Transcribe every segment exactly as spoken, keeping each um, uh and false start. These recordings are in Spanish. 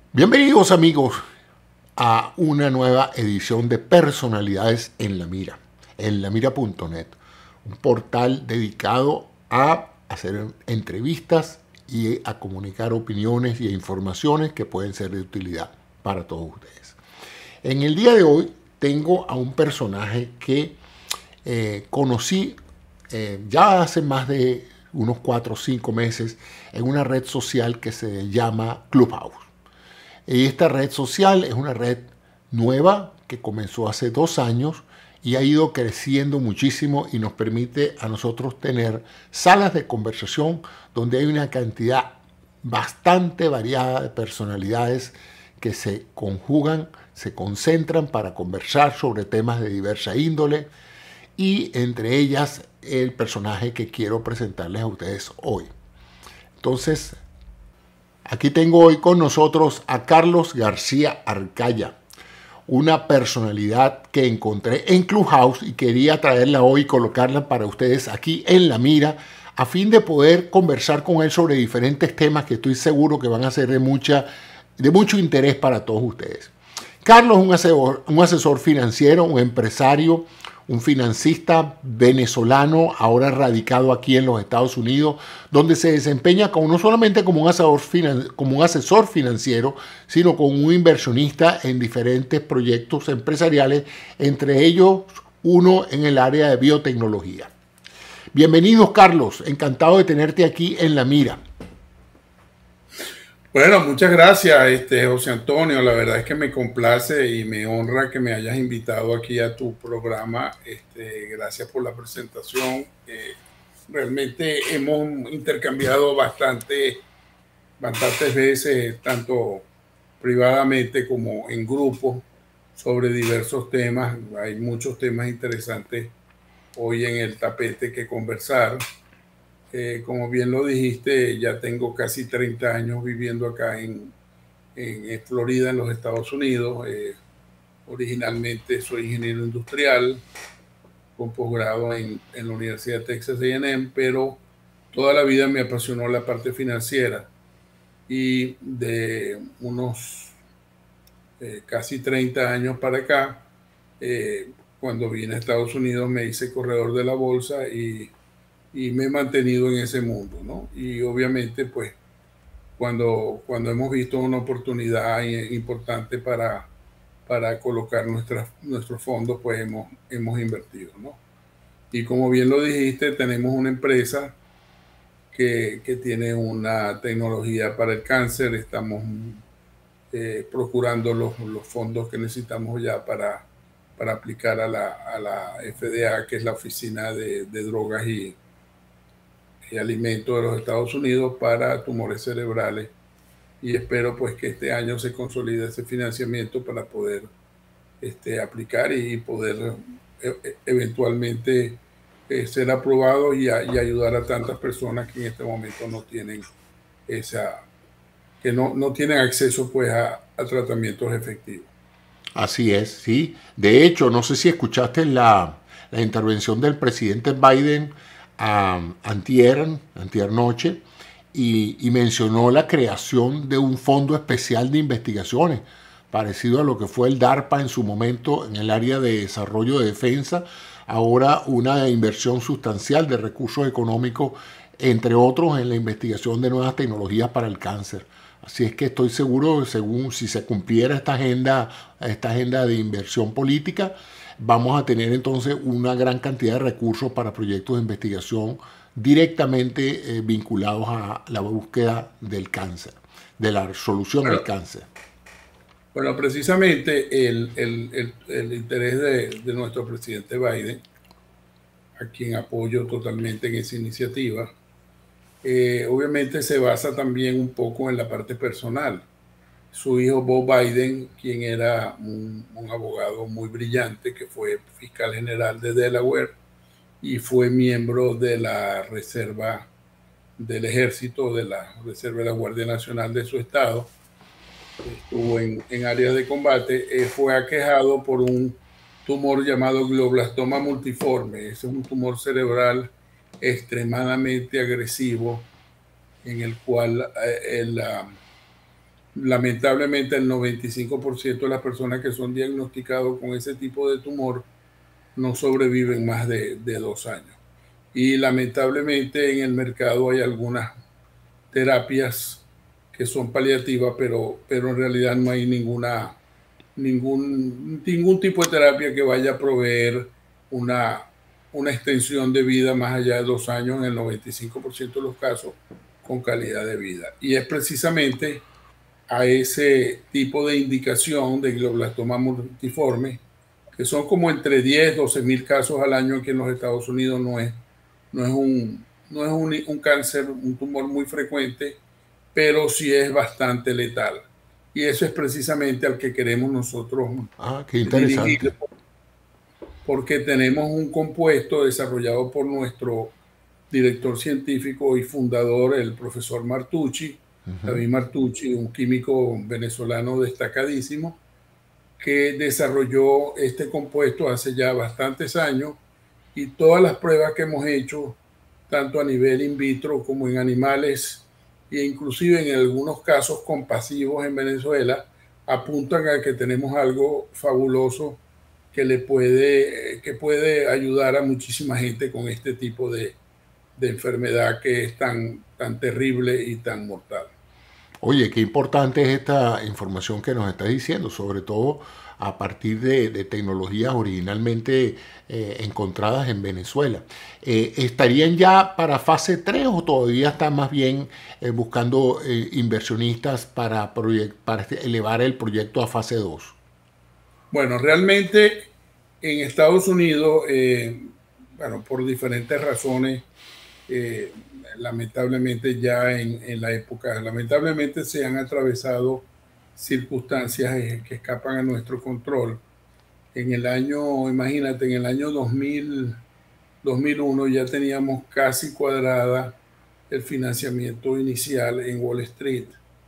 Bienvenidos amigos a una nueva edición de Personalidades en la Mira, en la mira punto net, un portal dedicado a hacer entrevistas y a comunicar opiniones y informaciones que pueden ser de utilidad para todos ustedes. En el día de hoy tengo a un personaje que eh, conocí eh, ya hace más de unos cuatro o cinco meses en una red social que se llama Clubhouse. Y esta red social es una red nueva que comenzó hace dos años y ha ido creciendo muchísimo y nos permite a nosotros tener salas de conversación donde hay una cantidad bastante variada de personalidades que se conjugan, se concentran para conversar sobre temas de diversa índole y entre ellas el personaje que quiero presentarles a ustedes hoy. Entonces, aquí tengo hoy con nosotros a Carlos García Arcaya, una personalidad que encontré en Clubhouse y quería traerla hoy y colocarla para ustedes aquí en la mira a fin de poder conversar con él sobre diferentes temas que estoy seguro que van a ser de, mucha, de mucho interés para todos ustedes. Carlos es un asesor, un asesor financiero, un empresario, un financista venezolano, ahora radicado aquí en los Estados Unidos, donde se desempeña como, no solamente como un, asesor finan, como un asesor financiero, sino como un inversionista en diferentes proyectos empresariales, entre ellos uno en el área de biotecnología. Bienvenidos, Carlos. Encantado de tenerte aquí en la mira. Bueno, muchas gracias, este, José Antonio. La verdad es que me complace y me honra que me hayas invitado aquí a tu programa. Este, gracias por la presentación. Eh, realmente hemos intercambiado bastante, bastantes veces, tanto privadamente como en grupo, sobre diversos temas. Hay muchos temas interesantes hoy en el tapete que conversar. Eh, como bien lo dijiste, ya tengo casi treinta años viviendo acá en, en Florida, en los Estados Unidos. Eh, originalmente soy ingeniero industrial con posgrado en, en la Universidad de Texas A and M, pero toda la vida me apasionó la parte financiera y de unos eh, casi treinta años para acá, eh, cuando vine a Estados Unidos me hice corredor de la bolsa y y me he mantenido en ese mundo, ¿no? Y obviamente, pues, cuando, cuando hemos visto una oportunidad importante para, para colocar nuestras, nuestros fondos, pues hemos, hemos invertido, ¿no? Y como bien lo dijiste, tenemos una empresa que, que tiene una tecnología para el cáncer. Estamos eh, procurando los, los fondos que necesitamos ya para, para aplicar a la, a la F D A, que es la Oficina de, de Drogas y y alimentos de los Estados Unidos para tumores cerebrales, y espero pues que este año se consolide ese financiamiento para poder este, aplicar y poder eh, eventualmente eh, ser aprobado y, a, y ayudar a tantas personas que en este momento no tienen esa, que no, no tienen acceso pues a, a tratamientos efectivos. Así es, sí. De hecho, no sé si escuchaste la, la intervención del presidente Biden um, antier, antier noche, y, y mencionó la creación de un fondo especial de investigaciones, parecido a lo que fue el DARPA en su momento en el área de desarrollo de defensa, ahora una inversión sustancial de recursos económicos, entre otros en la investigación de nuevas tecnologías para el cáncer. Así es que estoy seguro, según si se cumpliera esta agenda, esta agenda de inversión política, vamos a tener entonces una gran cantidad de recursos para proyectos de investigación directamente eh, vinculados a la búsqueda del cáncer, de la solución Bueno, al cáncer. bueno precisamente el, el, el, el interés de, de nuestro presidente Biden, a quien apoyo totalmente en esa iniciativa, eh, obviamente se basa también un poco en la parte personal. Su hijo Bob Biden, quien era un, un abogado muy brillante, que fue fiscal general de Delaware y fue miembro de la Reserva del Ejército, de la Reserva de la Guardia Nacional de su estado, estuvo en, en áreas de combate, eh, fue aquejado por un tumor llamado glioblastoma multiforme. Ese es un tumor cerebral extremadamente agresivo en el cual eh, el, uh, lamentablemente el noventa y cinco por ciento de las personas que son diagnosticados con ese tipo de tumor no sobreviven más de, de dos años. Y lamentablemente en el mercado hay algunas terapias que son paliativas, pero, pero en realidad no hay ninguna, ningún, ningún tipo de terapia que vaya a proveer una, una extensión de vida más allá de dos años en el noventa y cinco por ciento de los casos con calidad de vida. Y es precisamente a ese tipo de indicación de glioblastoma multiforme, que son como entre diez, doce mil casos al año aquí en los Estados Unidos, no es, no es, un, no es un, un cáncer, un tumor muy frecuente, pero sí es bastante letal. Y eso es precisamente al que queremos nosotros ah, qué interesante. dirigir, porque tenemos un compuesto desarrollado por nuestro director científico y fundador, el profesor Martucci, uh-huh. David Martucci, un químico venezolano destacadísimo, que desarrolló este compuesto hace ya bastantes años, y todas las pruebas que hemos hecho, tanto a nivel in vitro como en animales, e inclusive en algunos casos compasivos en Venezuela, apuntan a que tenemos algo fabuloso que le puede, que puede ayudar a muchísima gente con este tipo de, de enfermedad que es tan, tan terrible y tan mortal. Oye, qué importante es esta información que nos estás diciendo, sobre todo a partir de, de tecnologías originalmente eh, encontradas en Venezuela. Eh, ¿Estarían ya para fase tres o todavía están más bien eh, buscando eh, inversionistas para, para elevar el proyecto a fase dos? Bueno, realmente en Estados Unidos, eh, bueno, por diferentes razones, eh, lamentablemente ya en, en la época, lamentablemente se han atravesado circunstancias que escapan a nuestro control. En el año, imagínate, en el año dos mil, dos mil uno ya teníamos casi cuadrada el financiamiento inicial en Wall Street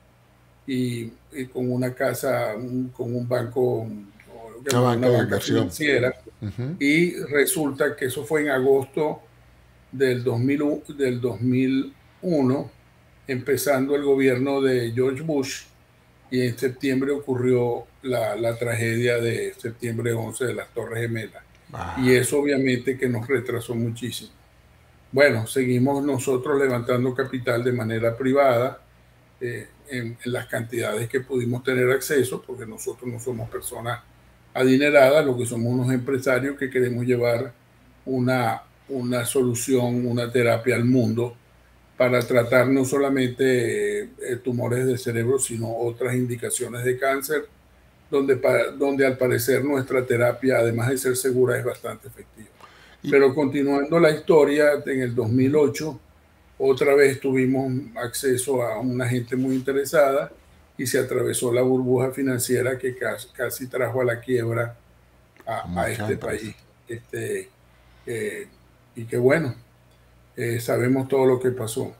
y, y con una casa, un, con un banco, una, una banca, banca financiera. Uh-huh. Y resulta que eso fue en agosto del, dos mil, del dos mil uno, empezando el gobierno de George Bush, y en septiembre ocurrió la, la tragedia de septiembre once de las Torres Gemelas. Ah. Y eso obviamente que nos retrasó muchísimo. Bueno, seguimos nosotros levantando capital de manera privada eh, en, en las cantidades que pudimos tener acceso, porque nosotros no somos personas adineradas, lo que somos unos empresarios que queremos llevar una, una solución, una terapia al mundo para tratar no solamente eh, tumores de cerebro, sino otras indicaciones de cáncer, donde, para, donde al parecer nuestra terapia, además de ser segura, es bastante efectiva. Pero continuando la historia, en el dos mil ocho, otra vez tuvimos acceso a una gente muy interesada y se atravesó la burbuja financiera que casi, casi trajo a la quiebra a, a este país. Este, eh, y que bueno, eh, sabemos todo lo que pasó.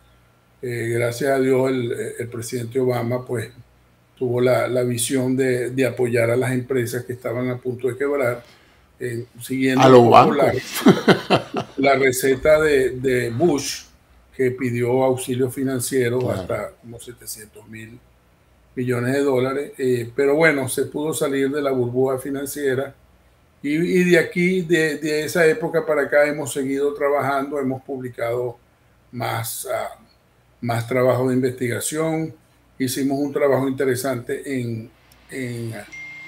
Eh, gracias a Dios el, el presidente Obama pues tuvo la, la visión de, de apoyar a las empresas que estaban a punto de quebrar, eh, siguiendo a los bancos. La, la receta de, de Bush, que pidió auxilio financiero, claro, hasta como setecientos mil millones de dólares, eh, pero bueno, se pudo salir de la burbuja financiera. Y, y de aquí, de, de esa época para acá, hemos seguido trabajando, hemos publicado más, uh, más trabajo de investigación. Hicimos un trabajo interesante en, en uh,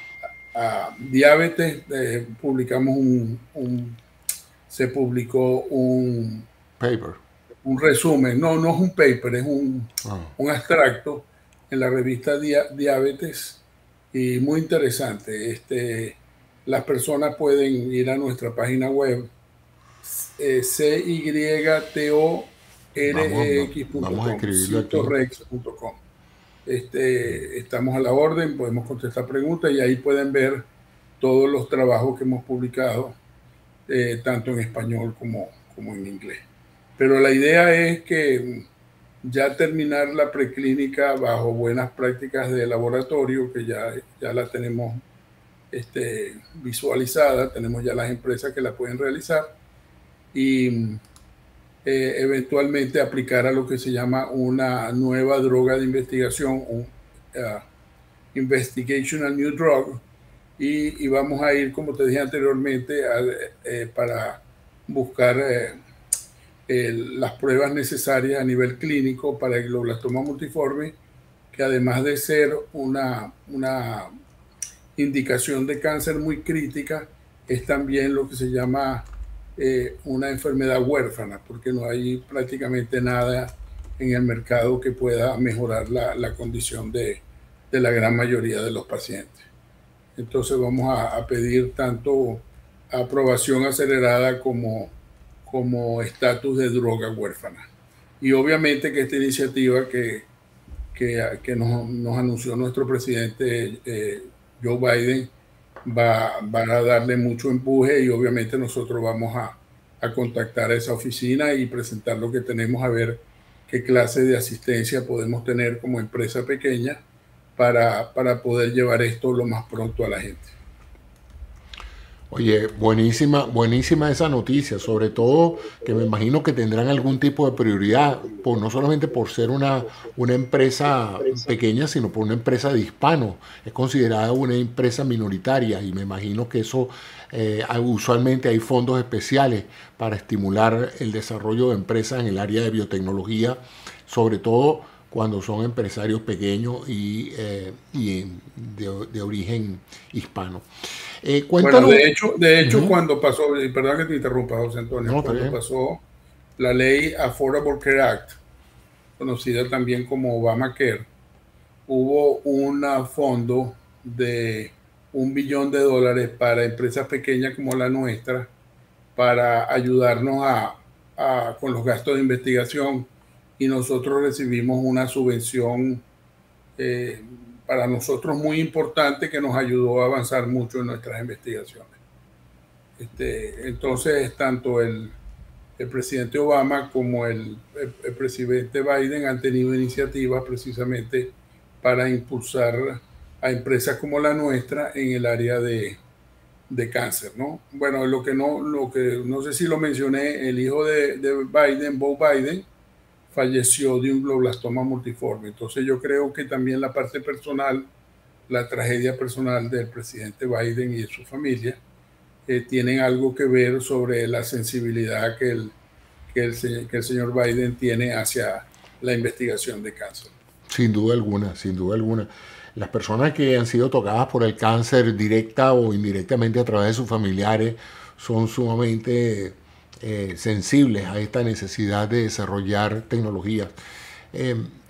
uh, diabetes. Eh, publicamos un, un, se publicó un paper. Un resumen. No, no es un paper, es un, oh. un abstracto en la revista Dia, Diabetes, y muy interesante. Este, las personas pueden ir a nuestra página web eh, c y t o r x punto com, cytorex punto com. Este, estamos a la orden, podemos contestar preguntas y ahí pueden ver todos los trabajos que hemos publicado, eh, tanto en español como, como en inglés. Pero la idea es que ya terminar la preclínica bajo buenas prácticas de laboratorio, que ya, ya la tenemos este, visualizada, tenemos ya las empresas que la pueden realizar, y eh, eventualmente aplicar a lo que se llama una nueva droga de investigación, un uh, Investigational New Drug, y, y vamos a ir, como te dije anteriormente, a, eh, para buscar eh, el, las pruebas necesarias a nivel clínico para el glioblastoma multiforme, que además de ser una, una indicación de cáncer muy crítica, es también lo que se llama eh, una enfermedad huérfana, porque no hay prácticamente nada en el mercado que pueda mejorar la, la condición de, de la gran mayoría de los pacientes. Entonces vamos a, a pedir tanto aprobación acelerada como como estatus de droga huérfana. Y obviamente que esta iniciativa que, que, que nos, nos anunció nuestro presidente eh, Joe Biden va, va a darle mucho empuje, y obviamente nosotros vamos a, a contactar a esa oficina y presentar lo que tenemos, a ver qué clase de asistencia podemos tener como empresa pequeña para, para poder llevar esto lo más pronto a la gente. Oye, buenísima, buenísima esa noticia, sobre todo que me imagino que tendrán algún tipo de prioridad, por, no solamente por ser una, una empresa pequeña, sino por una empresa de hispanos. Es considerada una empresa minoritaria, y me imagino que eso, eh, usualmente hay fondos especiales para estimular el desarrollo de empresas en el área de biotecnología, sobre todo cuando son empresarios pequeños y, eh, y de, de origen hispano. Eh, bueno, de hecho, de hecho uh-huh. cuando pasó, perdón que te interrumpa, José Antonio, no, cuando pasó la ley Affordable Care Act, conocida también como Obamacare, hubo un fondo de un billón de dólares para empresas pequeñas como la nuestra, para ayudarnos a, a, con los gastos de investigación, y nosotros recibimos una subvención eh, para nosotros muy importante, que nos ayudó a avanzar mucho en nuestras investigaciones. Este, entonces, tanto el, el presidente Obama como el, el, el presidente Biden han tenido iniciativas precisamente para impulsar a empresas como la nuestra en el área de, de cáncer, ¿no? Bueno, lo que no, lo que no sé si lo mencioné, el hijo de, de Biden, Beau Biden, falleció de un glioblastoma multiforme. Entonces yo creo que también la parte personal, la tragedia personal del presidente Biden y de su familia, eh, tienen algo que ver sobre la sensibilidad que el, que, el, que el señor Biden tiene hacia la investigación de cáncer. Sin duda alguna, sin duda alguna. Las personas que han sido tocadas por el cáncer directa o indirectamente a través de sus familiares son sumamente Eh, sensibles a esta necesidad de desarrollar tecnologías. Eh,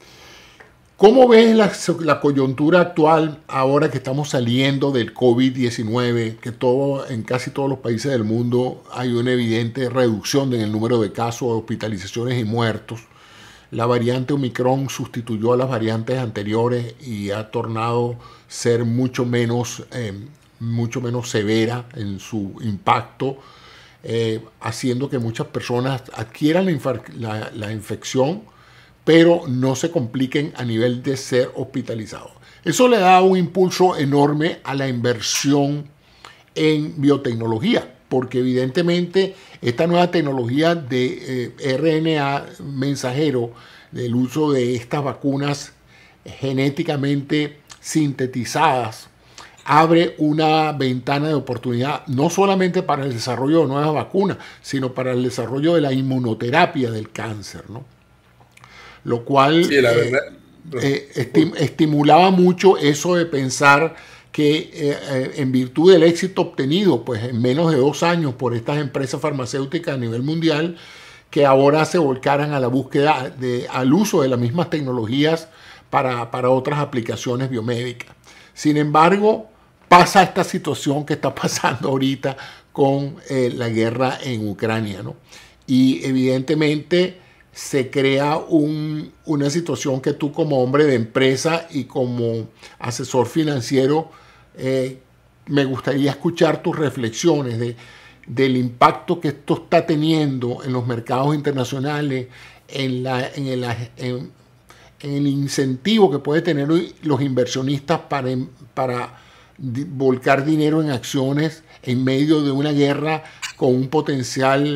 ¿Cómo ves la, la coyuntura actual ahora que estamos saliendo del COVID diecinueve? Que todo, en casi todos los países del mundo hay una evidente reducción en el número de casos, de hospitalizaciones y muertos. La variante Omicron sustituyó a las variantes anteriores y ha tornado ser mucho menos, eh, mucho menos severa en su impacto, Eh, haciendo que muchas personas adquieran la, la, la infección, pero no se compliquen a nivel de ser hospitalizados. Eso le da un impulso enorme a la inversión en biotecnología, porque evidentemente esta nueva tecnología de eh, R N A mensajero, del uso de estas vacunas genéticamente sintetizadas, abre una ventana de oportunidad no solamente para el desarrollo de nuevas vacunas, sino para el desarrollo de la inmunoterapia del cáncer, ¿no? Lo cual sí, la verdad, eh, eh, esti estimulaba mucho eso de pensar que eh, en virtud del éxito obtenido pues, en menos de dos años por estas empresas farmacéuticas a nivel mundial, que ahora se volcaran a la búsqueda, de, al uso de las mismas tecnologías para, para otras aplicaciones biomédicas. Sin embargo, pasa esta situación que está pasando ahorita con eh, la guerra en Ucrania, ¿no? Y evidentemente se crea un, una situación que tú como hombre de empresa y como asesor financiero, eh, me gustaría escuchar tus reflexiones de, del impacto que esto está teniendo en los mercados internacionales, en, la, en, el, en, en el incentivo que puede tener los inversionistas para, para volcar dinero en acciones en medio de una guerra con un potencial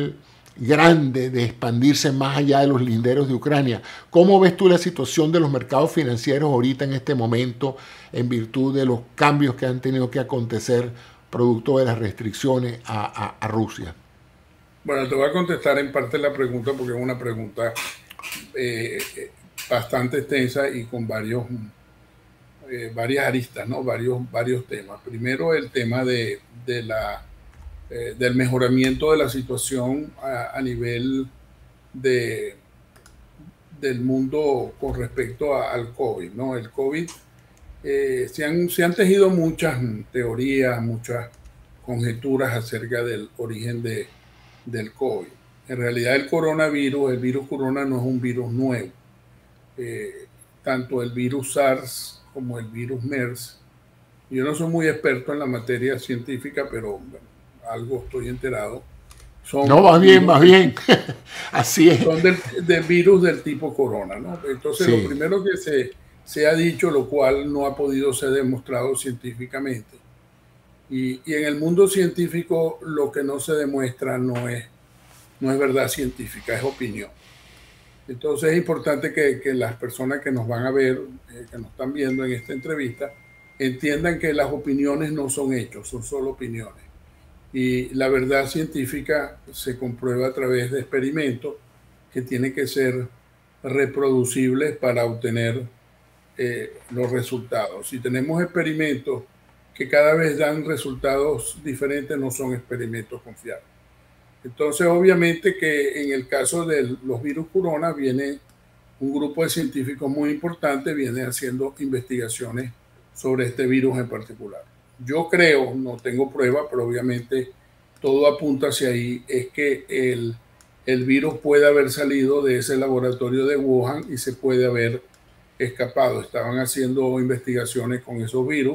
grande de expandirse más allá de los linderos de Ucrania. ¿Cómo ves tú la situación de los mercados financieros ahorita en este momento en virtud de los cambios que han tenido que acontecer producto de las restricciones a, a, a Rusia? Bueno, te voy a contestar en parte la pregunta porque es una pregunta eh, bastante extensa y con varios, eh, varias aristas, ¿no? Varios, varios temas. Primero, el tema de, de la, eh, del mejoramiento de la situación a, a nivel de, del mundo con respecto a, al COVID, ¿no? El COVID, eh, se, han, se han tejido muchas teorías, muchas conjeturas acerca del origen de, del COVID. En realidad el coronavirus, el virus corona no es un virus nuevo. Eh, tanto el virus SARS como el virus MERS, yo no soy muy experto en la materia científica, pero bueno, algo estoy enterado. Son no, va bien, va bien. Así es. Son del, del virus del tipo corona, ¿no? Entonces, sí. Lo primero que se, se ha dicho, lo cual no ha podido ser demostrado científicamente, y, y en el mundo científico lo que no se demuestra no es, no es verdad científica, es opinión. Entonces es importante que, que las personas que nos van a ver, eh, que nos están viendo en esta entrevista, entiendan que las opiniones no son hechos, son solo opiniones. Y la verdad científica se comprueba a través de experimentos que tienen que ser reproducibles para obtener eh, los resultados. Si tenemos experimentos que cada vez dan resultados diferentes, no son experimentos confiables. Entonces, obviamente que en el caso de los virus corona viene un grupo de científicos muy importante, viene haciendo investigaciones sobre este virus en particular. Yo creo, no tengo prueba, pero obviamente todo apunta hacia ahí, es que el, el virus puede haber salido de ese laboratorio de Wuhan y se puede haber escapado. Estaban haciendo investigaciones con esos virus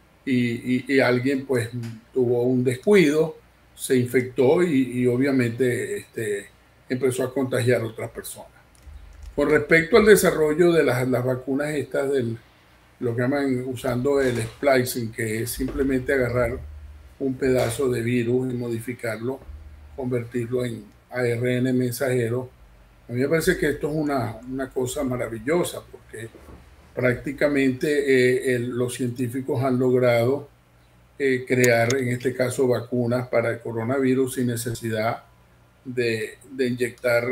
y, y, y alguien pues tuvo un descuido, se infectó y, y obviamente este, empezó a contagiar a otras personas. Con respecto al desarrollo de las, las vacunas estas, del, lo que llaman usando el splicing, que es simplemente agarrar un pedazo de virus y modificarlo, convertirlo en A R N mensajero, a mí me parece que esto es una, una cosa maravillosa, porque prácticamente eh, el, los científicos han logrado eh, crear, en este caso, vacunas para el coronavirus sin necesidad de, de inyectar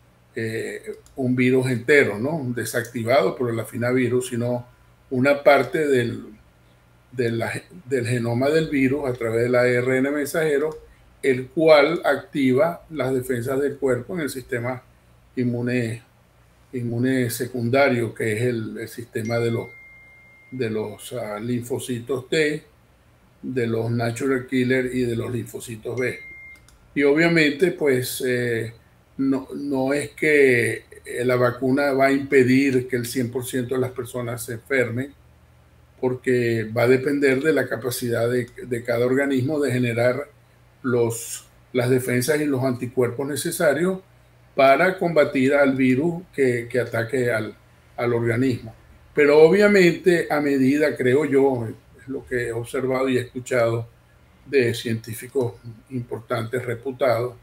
eh, un virus entero, ¿no? Desactivado por el afinavirus, sino una parte del, de la, del genoma del virus a través del A R N mensajero, el cual activa las defensas del cuerpo en el sistema inmune, inmune secundario, que es el, el sistema de los, de los uh, linfocitos T, de los natural killer y de los linfocitos B. Y obviamente, pues, eh, no, no es que la vacuna va a impedir que el cien por ciento de las personas se enfermen, porque va a depender de la capacidad de, de cada organismo de generar los, las defensas y los anticuerpos necesarios para combatir al virus que, que ataque al, al organismo. Pero obviamente, a medida, creo yo, es lo que he observado y he escuchado de científicos importantes, reputados,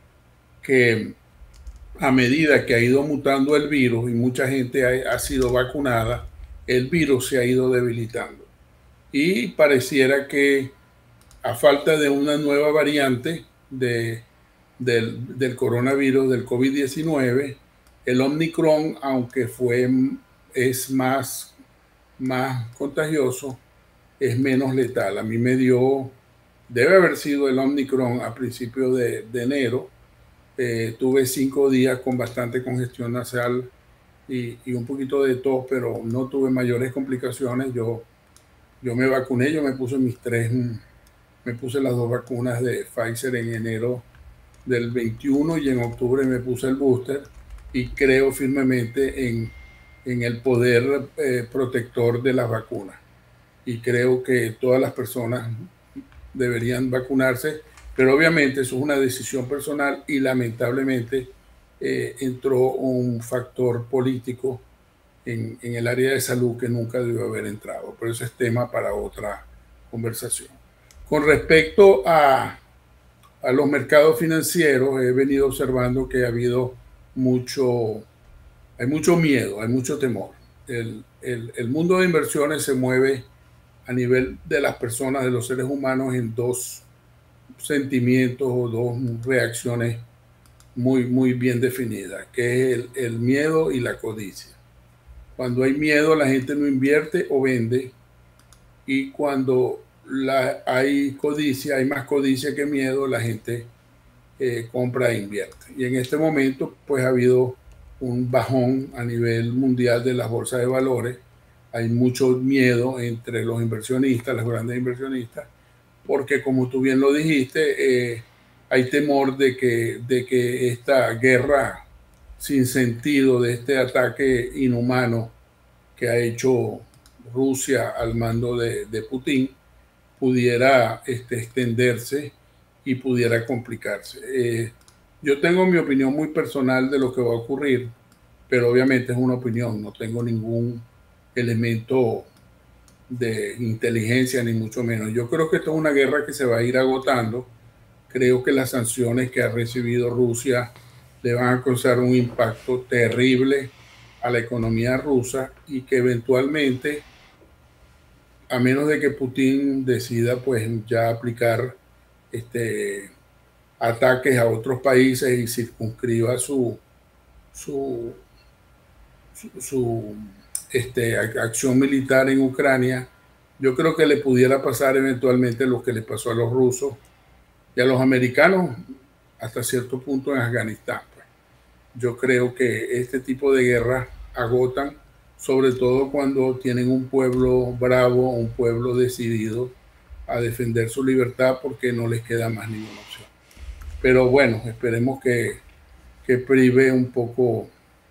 que a medida que ha ido mutando el virus y mucha gente ha, ha sido vacunada, el virus se ha ido debilitando. Y pareciera que a falta de una nueva variante de, del, del coronavirus, del COVID diecinueve, el Omicron, aunque fue, es más, más contagioso, es menos letal. A mí me dio, debe haber sido el Omicron a principios de, de enero. Eh, tuve cinco días con bastante congestión nasal y, y un poquito de tos, pero no tuve mayores complicaciones. Yo, yo me vacuné, yo me puse mis tres, me puse las dos vacunas de Pfizer en enero del veintiuno y en octubre me puse el booster, y creo firmemente en, en el poder eh, protector de las vacunas. Y creo que todas las personas deberían vacunarse, pero obviamente eso es una decisión personal y lamentablemente eh, entró un factor político en, en el área de salud que nunca debió haber entrado, pero eso es tema para otra conversación. Con respecto a, a los mercados financieros, he venido observando que ha habido mucho, hay mucho miedo, hay mucho temor. El, el, el mundo de inversiones se mueve a nivel de las personas, de los seres humanos, en dos sentimientos o dos reacciones muy, muy bien definidas, que es el, el miedo y la codicia. Cuando hay miedo, la gente no invierte o vende, y cuando la, hay codicia, hay más codicia que miedo, la gente eh, compra e invierte. Y en este momento, pues ha habido un bajón a nivel mundial de las bolsas de valores. Hay mucho miedo entre los inversionistas, los grandes inversionistas, porque como tú bien lo dijiste, eh, hay temor de que, de que esta guerra sin sentido, de este ataque inhumano que ha hecho Rusia al mando de, de Putin, pudiera este, extenderse y pudiera complicarse. Eh, yo tengo mi opinión muy personal de lo que va a ocurrir, pero obviamente es una opinión, no tengo ningún elemento de inteligencia ni mucho menos. Yo creo que esto es una guerra que se va a ir agotando. Creo que las sanciones que ha recibido Rusia le van a causar un impacto terrible a la economía rusa, y que eventualmente, a menos de que Putin decida pues ya aplicar este, ataques a otros países y circunscriba su, su, su, su este, acción militar en Ucrania, yo creo que le pudiera pasar eventualmente lo que le pasó a los rusos y a los americanos hasta cierto punto en Afganistán. Pues. Yo creo que este tipo de guerras agotan, sobre todo cuando tienen un pueblo bravo, un pueblo decidido a defender su libertad, porque no les queda más ninguna opción. Pero bueno, esperemos que, que prive un poco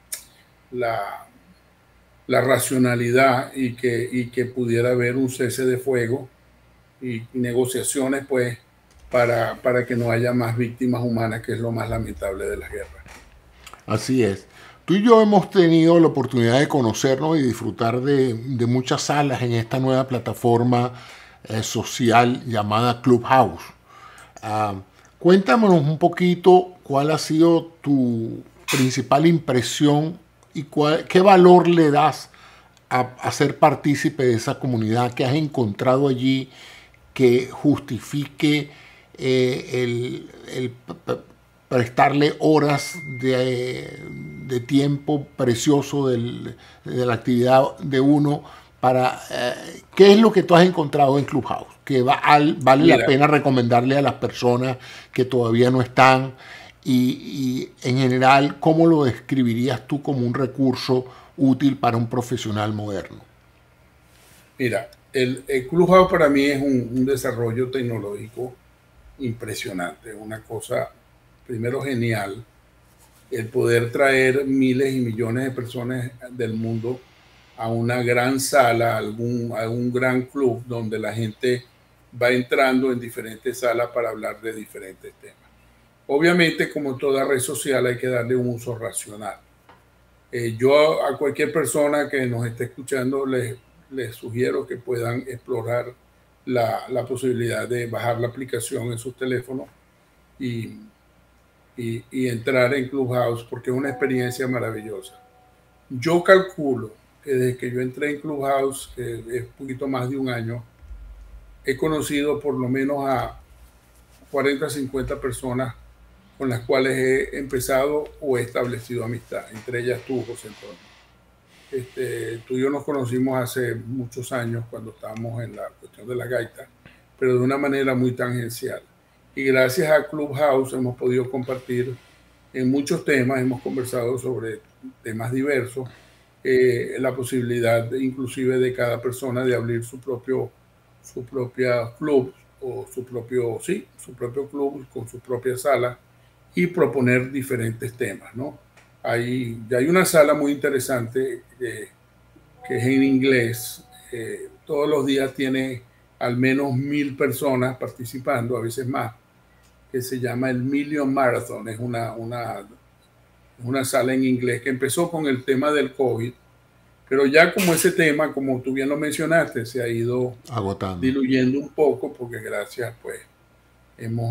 la, la racionalidad, y que, y que pudiera haber un cese de fuego y, y negociaciones pues para, para que no haya más víctimas humanas, que es lo más lamentable de las guerras. Así es. Tú y yo hemos tenido la oportunidad de conocernos y disfrutar de, de muchas salas en esta nueva plataforma eh, social llamada Clubhouse. Uh, cuéntanos un poquito cuál ha sido tu principal impresión y cuál, qué valor le das a, a ser partícipe de esa comunidad que has encontrado allí, que justifique eh, el, el prestarle horas de, de tiempo precioso del, de la actividad de uno para... Eh, ¿qué es lo que tú has encontrado en Clubhouse? Que va al, vale Mira. la pena recomendarle a las personas que todavía no están, y, y en general, ¿cómo lo describirías tú como un recurso útil para un profesional moderno? Mira, el, el Clubhouse para mí es un, un desarrollo tecnológico impresionante, una cosa, primero, genial, el poder traer miles y millones de personas del mundo a una gran sala, a algún, a un gran club donde la gente va entrando en diferentes salas para hablar de diferentes temas. Obviamente, como toda red social, hay que darle un uso racional. Eh, yo a cualquier persona que nos esté escuchando les, les sugiero que puedan explorar la, la posibilidad de bajar la aplicación en sus teléfonos y, y, y entrar en Clubhouse, porque es una experiencia maravillosa. Yo calculo que desde que yo entré en Clubhouse, que es un poquito más de un año, he conocido por lo menos a cuarenta, cincuenta personas con las cuales he empezado o he establecido amistad, entre ellas tú, José Antonio. Este, tú y yo nos conocimos hace muchos años cuando estábamos en la cuestión de la gaita, pero de una manera muy tangencial. Y gracias a Clubhouse hemos podido compartir en muchos temas, hemos conversado sobre temas diversos, eh, la posibilidad de, inclusive de cada persona de abrir su propio, su propia club, o su propio, sí, su propio club con su propia sala, y proponer diferentes temas, ¿no? Hay, ya hay una sala muy interesante eh, que es en inglés. Eh, todos los días tiene al menos mil personas participando, a veces más, que se llama el Million Marathon. Es una, una, una sala en inglés que empezó con el tema del COVID, pero ya como ese tema, como tú bien lo mencionaste, se ha ido agotando, diluyendo un poco, porque gracias, pues, hemos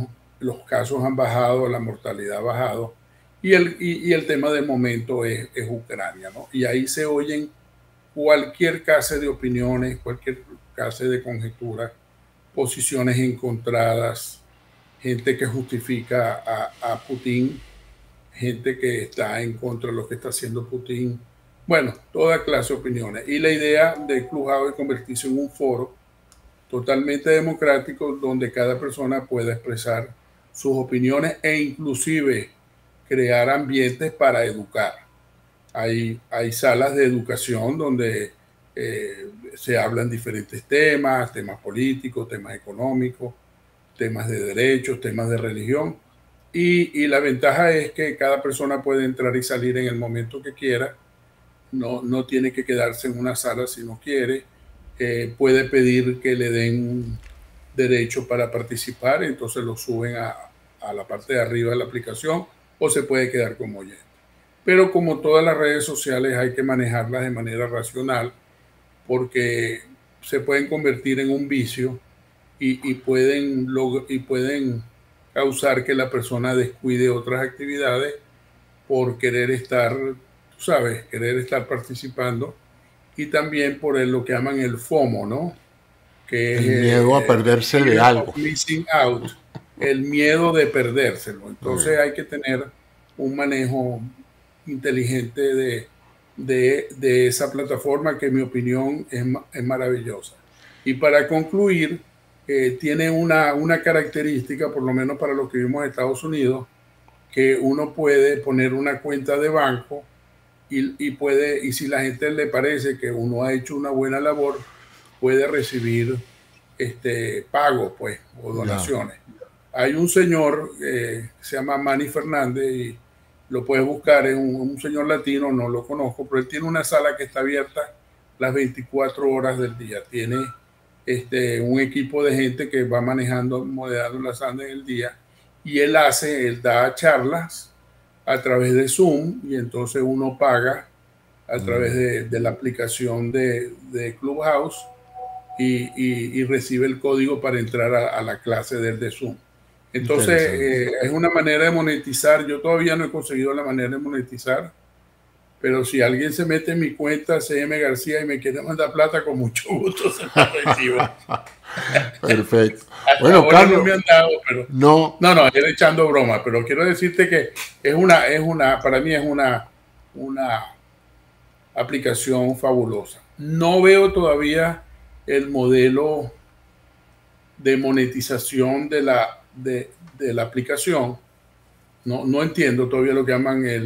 los casos han bajado, la mortalidad ha bajado, y el, y, y el tema del momento es, es Ucrania, ¿no? Y ahí se oyen cualquier clase de opiniones, cualquier clase de conjeturas, posiciones encontradas, gente que justifica a, a Putin, gente que está en contra de lo que está haciendo Putin. Bueno, toda clase de opiniones. Y la idea de Clubhouse es convertirse en un foro totalmente democrático donde cada persona pueda expresar sus opiniones e inclusive crear ambientes para educar. Hay, hay salas de educación donde eh, se hablan diferentes temas, temas políticos, temas económicos, temas de derechos, temas de religión. Y, y la ventaja es que cada persona puede entrar y salir en el momento que quiera. No, no tiene que quedarse en una sala si no quiere. Eh, puede pedir que le den derecho para participar, entonces lo suben a, a la parte de arriba de la aplicación, o se puede quedar como oyente. Pero como todas las redes sociales hay que manejarlas de manera racional, porque se pueden convertir en un vicio y, y, pueden, y pueden causar que la persona descuide otras actividades por querer estar, tú sabes, querer estar participando, y también por el, lo que llaman el FOMO, ¿no? Que el es, miedo a perderse eh, de algo. Missing out, el miedo de perdérselo. Entonces hay que tener un manejo inteligente de, de, de esa plataforma, que en mi opinión es, es maravillosa. Y para concluir, eh, tiene una, una característica, por lo menos para lo que vimos en Estados Unidos, que uno puede poner una cuenta de banco y, y puede, y si la gente le parece que uno ha hecho una buena labor, puede recibir este, pagos, pues, o donaciones. No. Hay un señor eh, que se llama Manny Fernández, y lo puedes buscar, es un, un señor latino, no lo conozco, pero él tiene una sala que está abierta las veinticuatro horas del día. Tiene este, un equipo de gente que va manejando, moderando la sala en el día, y él hace, él da charlas a través de Zoom, y entonces uno paga a través de, de la aplicación de, de Clubhouse, y, y, y recibe el código para entrar a, a la clase del de Zoom. Entonces, eh, es una manera de monetizar. Yo todavía no he conseguido la manera de monetizar, pero si alguien se mete en mi cuenta C M García y me quiere mandar plata, con mucho gusto se la recibo. Perfecto. Bueno, Carlos, no me han dado, pero no, no, no, estoy echando broma, pero quiero decirte que es una, es una, para mí es una, una aplicación fabulosa. No veo todavía el modelo de monetización de la, de, de la aplicación. No, no entiendo todavía lo que llaman el,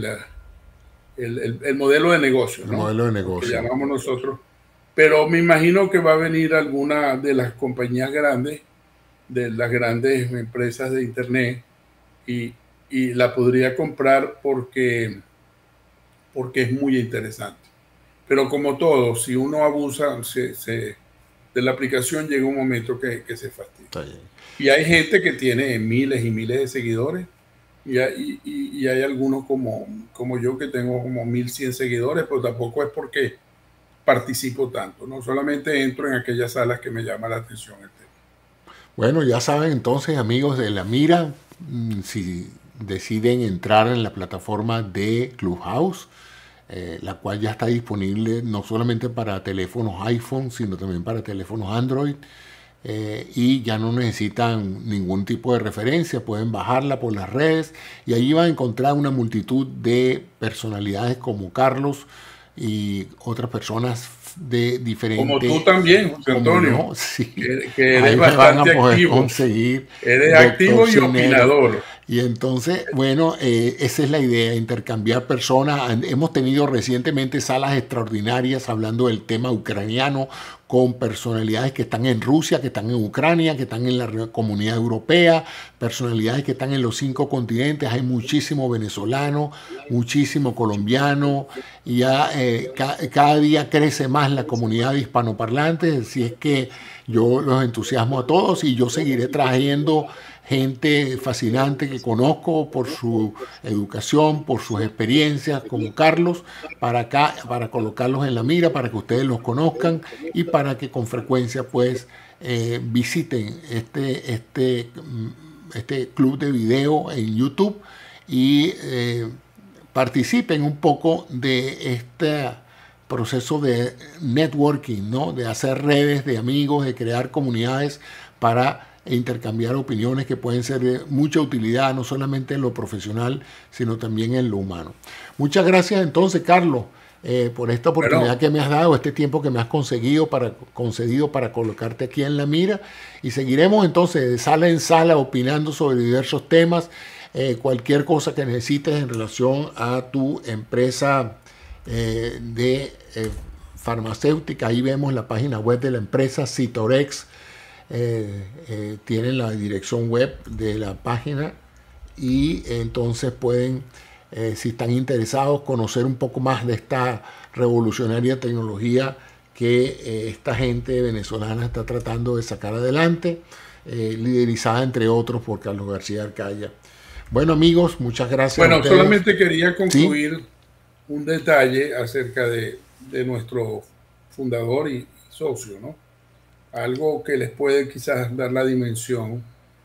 el, el, el modelo de negocio, el ¿no? modelo de negocio. Que llamamos nosotros. Pero me imagino que va a venir alguna de las compañías grandes, de las grandes empresas de internet, y, y la podría comprar porque, porque es muy interesante. Pero como todo, si uno abusa se, se, de la aplicación, llega un momento que, que se fastidia. Y hay gente que tiene miles y miles de seguidores, y hay, y, y hay algunos como, como yo, que tengo como mil cien seguidores, pero tampoco es porque participo tanto, no solamente entro en aquellas salas que me llama la atención el tema. Bueno, ya saben entonces, amigos de La Mira, si deciden entrar en la plataforma de Clubhouse, eh, la cual ya está disponible no solamente para teléfonos iPhone, sino también para teléfonos Android, eh, y ya no necesitan ningún tipo de referencia, pueden bajarla por las redes, y allí van a encontrar una multitud de personalidades como Carlos y otras personas de diferentes... Como tú también, José Antonio, no, sí. que, que eres bastante activo. Conseguir eres activo y opinador. Y entonces, bueno, eh, esa es la idea, intercambiar personas. Hemos tenido recientemente salas extraordinarias hablando del tema ucraniano, con personalidades que están en Rusia, que están en Ucrania, que están en la comunidad europea, personalidades que están en los cinco continentes. Hay muchísimo venezolano, muchísimo colombiano, y ya eh, ca cada día crece más la comunidad de hispanoparlantes. Así es que yo los entusiasmo a todos, y yo seguiré trayendo gente fascinante que conozco por su educación, por sus experiencias, como Carlos, para acá, para colocarlos en la mira, para que ustedes los conozcan, y para que con frecuencia pues eh, visiten este, este este club de video en YouTube y eh, participen un poco de este proceso de networking, ¿no? De hacer redes de amigos, de crear comunidades para intercambiar opiniones que pueden ser de mucha utilidad, no solamente en lo profesional, sino también en lo humano. Muchas gracias entonces, Carlos, eh, por esta oportunidad bueno. que me has dado, este tiempo que me has conseguido para, concedido para colocarte aquí en la mira, y seguiremos entonces de sala en sala opinando sobre diversos temas, eh, cualquier cosa que necesites en relación a tu empresa eh, de eh, farmacéutica. Ahí vemos la página web de la empresa Cytorex. Eh, eh, tienen la dirección web de la página y entonces pueden, eh, si están interesados, conocer un poco más de esta revolucionaria tecnología que eh, esta gente venezolana está tratando de sacar adelante, eh, liderizada entre otros por Carlos García Arcaya. Bueno, amigos, muchas gracias. Bueno, solamente quería concluir ¿Sí? un detalle acerca de, de nuestro fundador y socio, ¿no? Algo que les puede quizás dar la dimensión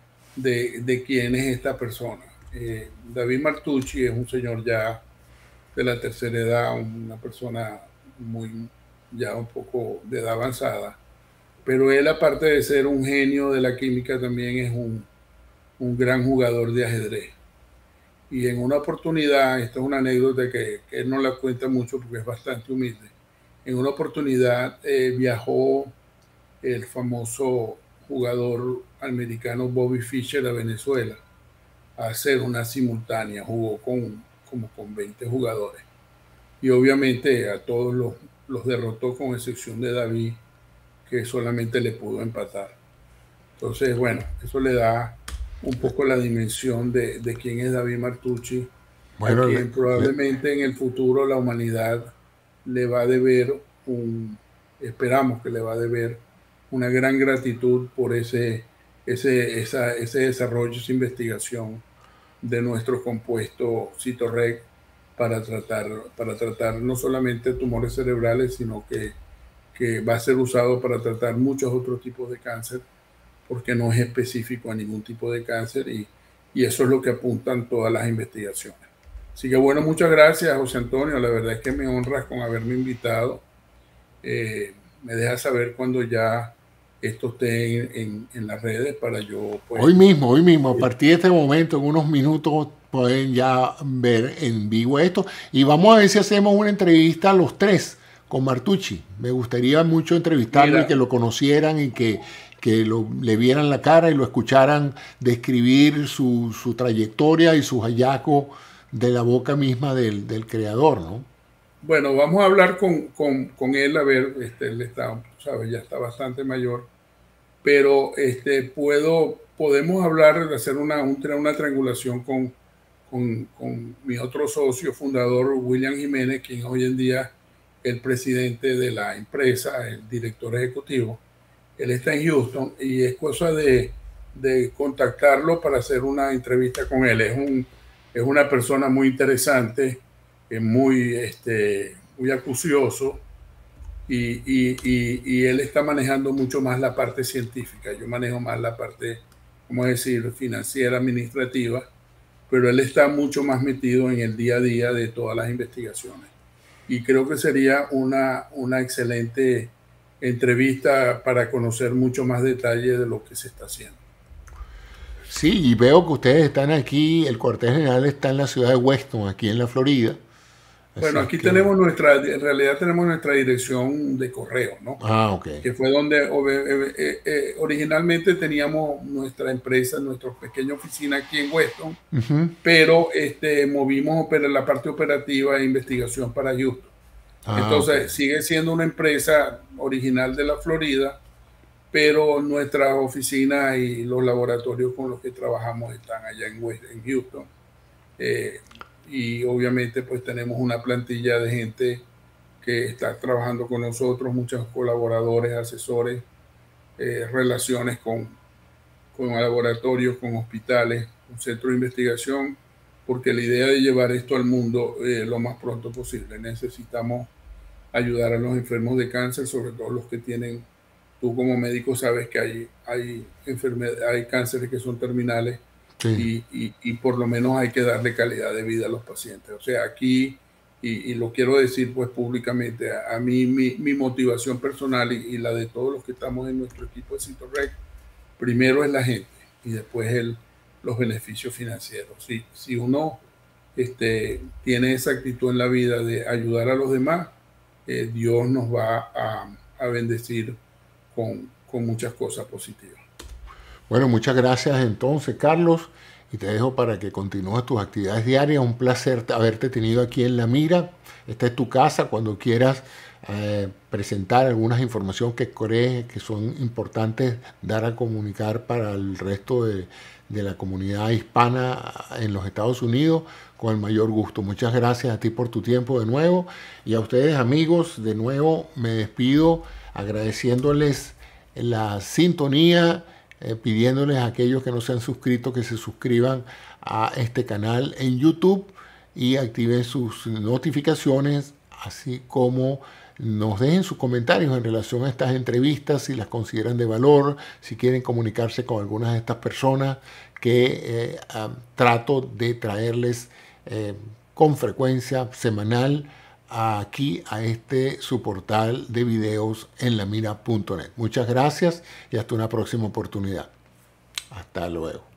de, de quién es esta persona. Eh, David Martucci es un señor ya de la tercera edad, una persona muy ya un poco de edad avanzada, pero él, aparte de ser un genio de la química, también es un, un gran jugador de ajedrez. Y en una oportunidad, esta es una anécdota que, que él no la cuenta mucho porque es bastante humilde, en una oportunidad eh, viajó el famoso jugador americano Bobby Fischer a Venezuela a hacer una simultánea. Jugó con, como con veinte jugadores y obviamente a todos los, los derrotó, con excepción de David, que solamente le pudo empatar. Entonces, bueno, eso le da un poco la dimensión de, de quién es David Martucci, bueno, a quien le, probablemente le... en el futuro la humanidad le va a deber un, esperamos que le va a deber una gran gratitud por ese, ese, esa, ese desarrollo, esa investigación de nuestro compuesto Cytoreg para tratar, para tratar no solamente tumores cerebrales, sino que, que va a ser usado para tratar muchos otros tipos de cáncer, porque no es específico a ningún tipo de cáncer, y, y eso es lo que apuntan todas las investigaciones. Así que bueno, muchas gracias, José Antonio. La verdad es que me honras con haberme invitado. Eh, me dejas saber cuando ya esto esté en, en, en las redes para yo... Pues, hoy mismo, hoy mismo, a partir de este momento, en unos minutos, pueden ya ver en vivo esto. Y vamos a ver si hacemos una entrevista a los tres con Martucci. Me gustaría mucho entrevistarlo Mira. y que lo conocieran y que, que lo, le vieran la cara y lo escucharan describir su, su trayectoria y sus hallazgos de la boca misma del, del creador, ¿no? Bueno, vamos a hablar con, con, con él, a ver, este, él está, ¿sabes? Ya está bastante mayor, pero este, puedo, podemos hablar, hacer una, una triangulación con, con, con mi otro socio fundador, William Jiménez, quien hoy en día es el presidente de la empresa, el director ejecutivo. Él está en Houston y es cosa de, de contactarlo para hacer una entrevista con él. Es, un, es una persona muy interesante, es muy, este, muy acucioso, y, y, y, y él está manejando mucho más la parte científica. Yo manejo más la parte, ¿cómo decir?, financiera, administrativa, pero él está mucho más metido en el día a día de todas las investigaciones. Y creo que sería una, una excelente entrevista para conocer mucho más detalle de lo que se está haciendo. Sí, y veo que ustedes están aquí, el cuartel general está en la ciudad de Weston, aquí en la Florida. Bueno, aquí que... tenemos nuestra, en realidad tenemos nuestra dirección de correo, ¿no? Ah, ok. Que fue donde eh, eh, eh, originalmente teníamos nuestra empresa, nuestra pequeña oficina aquí en Weston, uh-huh. pero este, movimos la parte operativa e investigación para Houston. Ah, Entonces, okay. sigue siendo una empresa original de la Florida, pero nuestra oficina y los laboratorios con los que trabajamos están allá en, West, en Houston. Eh, y obviamente pues tenemos una plantilla de gente que está trabajando con nosotros, muchos colaboradores, asesores, eh, relaciones con, con laboratorios, con hospitales, con centros de investigación, porque la idea de llevar esto al mundo eh, lo más pronto posible. Necesitamos ayudar a los enfermos de cáncer, sobre todo los que tienen, tú como médico sabes que hay, hay, enfermedades, hay cánceres que son terminales, Sí. Y, y, y por lo menos hay que darle calidad de vida a los pacientes. O sea, aquí, y, y lo quiero decir pues públicamente, a, a mí mi, mi motivación personal y, y la de todos los que estamos en nuestro equipo de Citorrec, primero es la gente y después el, los beneficios financieros. Si, si uno este, tiene esa actitud en la vida de ayudar a los demás, eh, Dios nos va a, a bendecir con, con muchas cosas positivas. Bueno, muchas gracias entonces, Carlos, y te dejo para que continúes tus actividades diarias. Un placer haberte tenido aquí en La Mira. Esta es tu casa cuando quieras eh, presentar algunas informaciones que crees que son importantes dar a comunicar para el resto de, de la comunidad hispana en los Estados Unidos, con el mayor gusto. Muchas gracias a ti por tu tiempo de nuevo, y a ustedes, amigos, de nuevo me despido agradeciéndoles la sintonía, eh, pidiéndoles a aquellos que no se han suscrito que se suscriban a este canal en YouTube y activen sus notificaciones, así como nos dejen sus comentarios en relación a estas entrevistas, si las consideran de valor, si quieren comunicarse con algunas de estas personas que eh, uh, trato de traerles eh, con frecuencia semanal aquí a este su portal de videos en lamira punto net. Muchas gracias y hasta una próxima oportunidad. Hasta luego.